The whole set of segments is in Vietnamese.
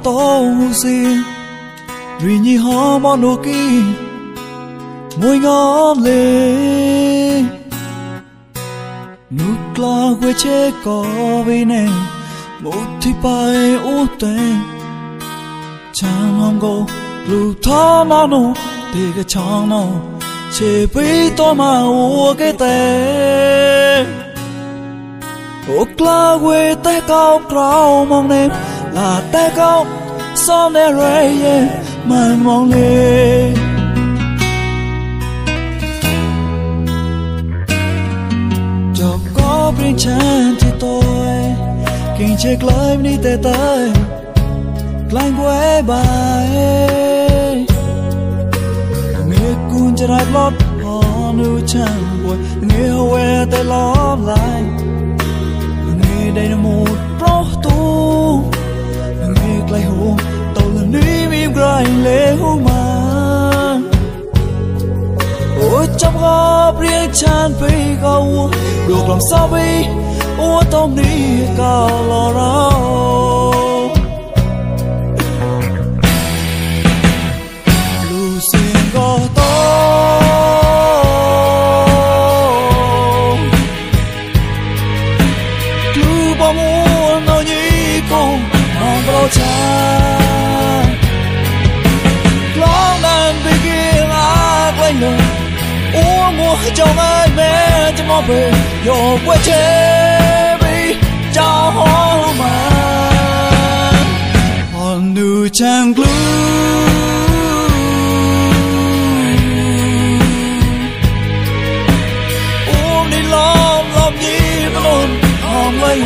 tô si vì như họ mòn nụ kia môi ngón lên nút la quê chế có vì nè một thì bay út tên chẳng hòm gồ lù thó mà nụ thì cái chong nô chế bí tôi mà ua cái tên út la quê té cao cao mong nêm là té cao xóm nè rây mà mong lên cho có riêng chân thì tôi kinh chết lời đi tê tới lanh quê bài nghe cuốn cho đại lót họ nữ chẳng buồn nghe huê tê lót lại nghe đây là một rốt tu nghe lại hôn tàu lần đi mỉm cười lệ hôn mà ôi trong góp riêng chan vì gâu được làm sao vì ua tông đi cao lò rau lù xin gò tô cứ bao muốn nói nhí cùng mong bao cha lóng đàn vì kia ác quanh đời uống mua trong ai mẹ cho mong về yo quay chế vì cho hoa mà hòn nữ trang glue uống đi lòng gì vẫn luôn hòn lấy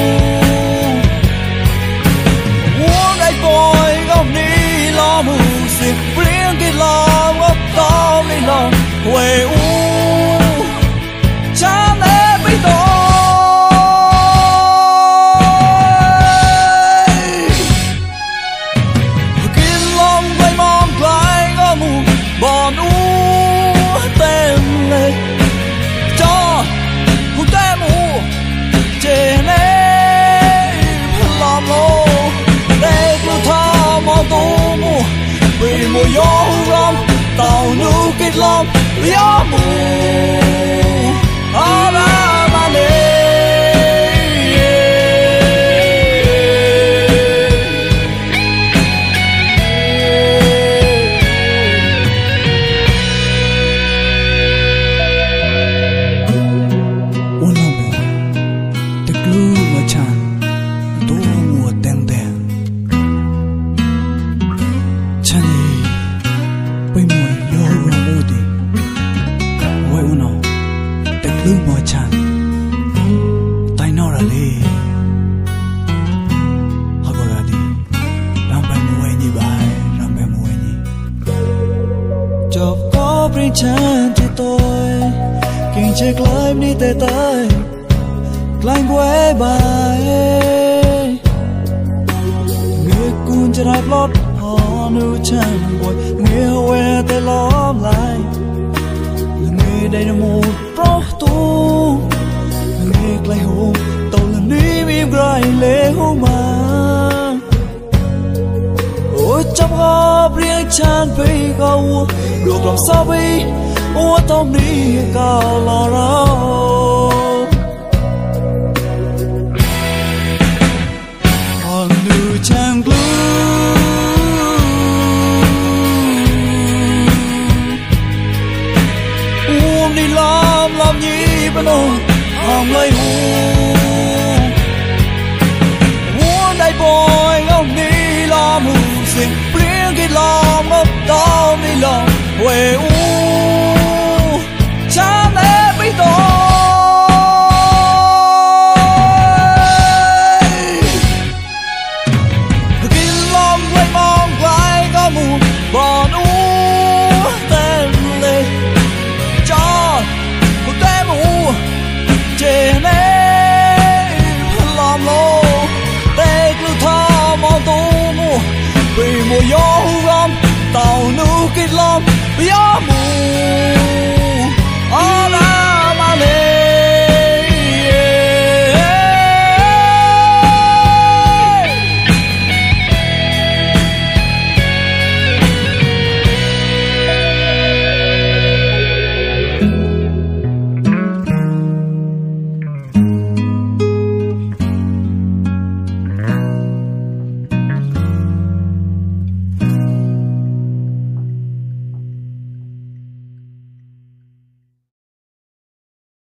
uống đây coi góc đi lo mù xịt riêng cái lòng góc to đi lòng quê u cha mẹ biết tôi kinh lòng quay mong lại có mù bọn u tên lệ cho một tên mù trên ấy làm lô để cứ thao mong tu mù vì mùa gió rong tàu nu kết lòng gió mù ở đó mà đi uốn lòng mùa tịch lưu mà tràn tô mùa đen đen chăn gì bây mùa gió rong mùa đi quay uốn lòng lưu mùa chan tay nó ra đi họ gọi ra đi làm bài mùa nhỉ bài làm bài mùa nhỉ chợt có riêng chan thì tôi kinh chết lời đi tê tới lanh quê bài nghe cuốn cho đại lót họ nữ chẳng buồn nghe huê tê lóm lại nghe đây là một rốt tu nghe lại hôn tàu lần đi mỉm cười lệ hôn mà ôi trong góp riêng chan vì gâu được làm sao vì ua tông đi cao lò rau hòn nữ trang glue uống đi làm gì bên ôi hòm lấy uống đây bồi ông đi lo mù xịt riêng cái lo ngốc to đi lòng